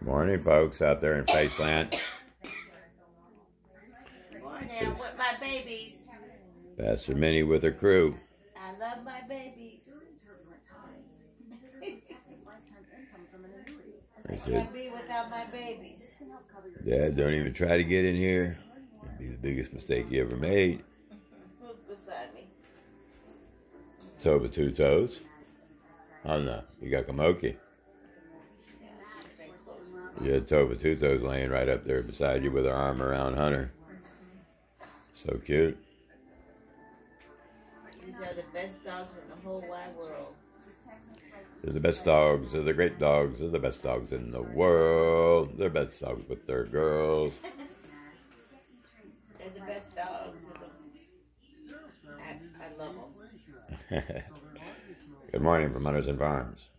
Morning, folks, out there in Faceland. Good morning, I'm with my babies. Pastor Minnie with her crew. I love my babies. I can't be without my babies. Dad, don't even try to get in here. It'd be the biggest mistake you ever made. Who's beside me? Toe with two toes. Oh no, you got Kamoki. You had Toe with two toes laying right up there beside you with her arm around Hunter. So cute. These are the best dogs in the whole wide world. They're the best dogs. They're the great dogs. They're the best dogs in the world. They're best dogs with their girls. They're the best dogs. I love them. Good morning from Hunterson Farms.